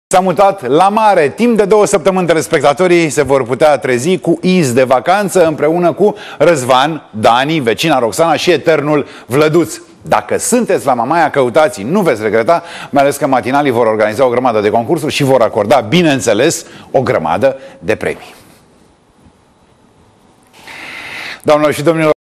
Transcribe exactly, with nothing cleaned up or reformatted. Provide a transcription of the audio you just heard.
S-a mutat la mare. Timp de două săptămâni telespectatorii se vor putea trezi cu iz de vacanță împreună cu Răzvan, Dani, vecina Roxana și eternul Vlăduț. Dacă sunteți la Mamaia, căutați, nu veți regreta, mai ales că matinalii vor organiza o grămadă de concursuri și vor acorda, bineînțeles, o grămadă de premii. Doamnelor și domnilor,